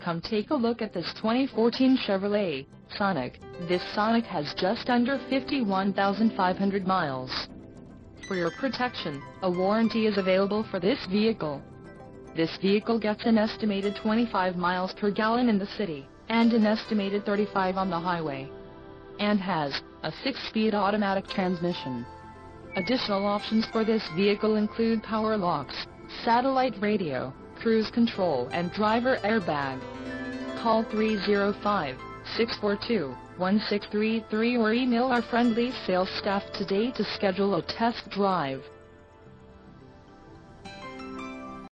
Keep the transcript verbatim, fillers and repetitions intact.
Come take a look at this twenty fourteen Chevrolet Sonic. This Sonic has just under fifty-one thousand five hundred miles. For your protection, a warranty is available for this vehicle. This vehicle gets an estimated twenty-five miles per gallon in the city, and an estimated thirty-five on the highway, and has a six-speed automatic transmission. Additional options for this vehicle include power locks, satellite radio, cruise control and driver airbag. Call three oh five, six four two, one six three three or email our friendly sales staff today to schedule a test drive.